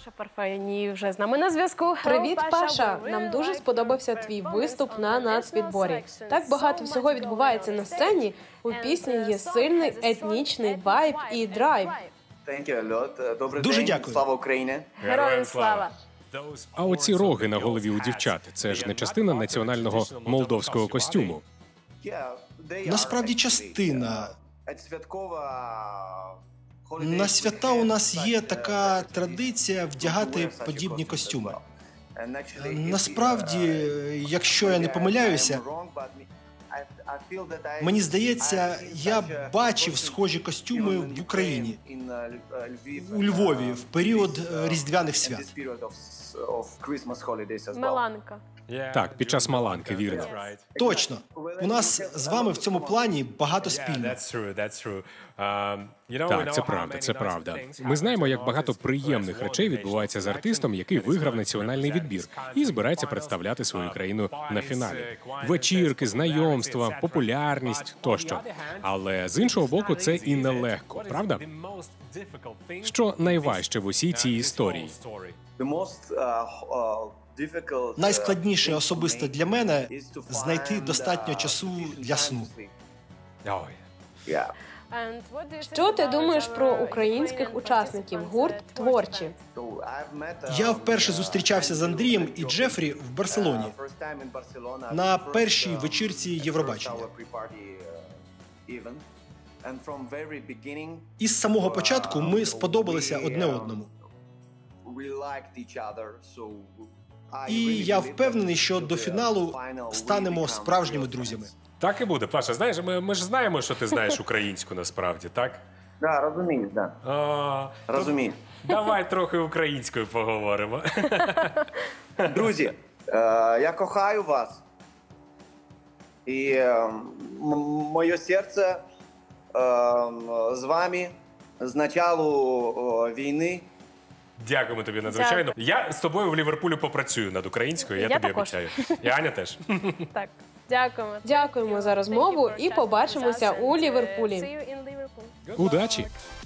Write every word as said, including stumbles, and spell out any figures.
Паша Парфеній вже з нами на зв'язку. Привіт, Паша! Нам дуже сподобався твій виступ на нацвідборі. Так багато всього відбувається на сцені. У пісні є сильний етнічний вайб і драйв. Дуже дякую. Слава Україні! Героям слава! А оці роги на голові у дівчат – це ж не частина національного молдовського костюму? Насправді частина. На свята у нас є така традиція вдягати подібні костюми. Насправді, якщо я не помиляюся, мені здається, я бачив схожі костюми в Україні, у Львові, в період різдвяних свят. Маланка. Так, під час Маланки, вірно. Точно. У нас з вами в цьому плані багато спільного. Так, це правда, це правда. Ми знаємо, як багато приємних речей відбувається з артистом, який виграв національний відбір і збирається представляти свою країну на фіналі. Вечірки, знайомства, популярність тощо. Але з іншого боку, це і нелегко, правда? Що найважче в усій цій історії? Найскладніше особисто для мене – знайти достатньо часу для сну. Що ти думаєш про українських учасників гурт «Творчі»? Я вперше зустрічався з Андрієм і Джефрі в Барселоні на першій вечірці Євробачення. І з самого початку ми сподобалися одне одному. І я впевнений, що до фіналу станемо справжніми друзями. Так і буде. Паша, знаєш, ми, ми ж знаємо, що ти знаєш українську насправді, так? Так, розумію, так. Розумію. Давай трохи українською поговоримо. Друзі, я кохаю вас. І моє серце з вами з початку війни. Дякуємо тобі надзвичайно. Дякую. Я з тобою в Ліверпулі попрацюю над українською, я, я тобі також. Обіцяю. І Аня теж. Так, дякуємо. Дякуємо за розмову і побачимося у Ліверпулі. Удачі!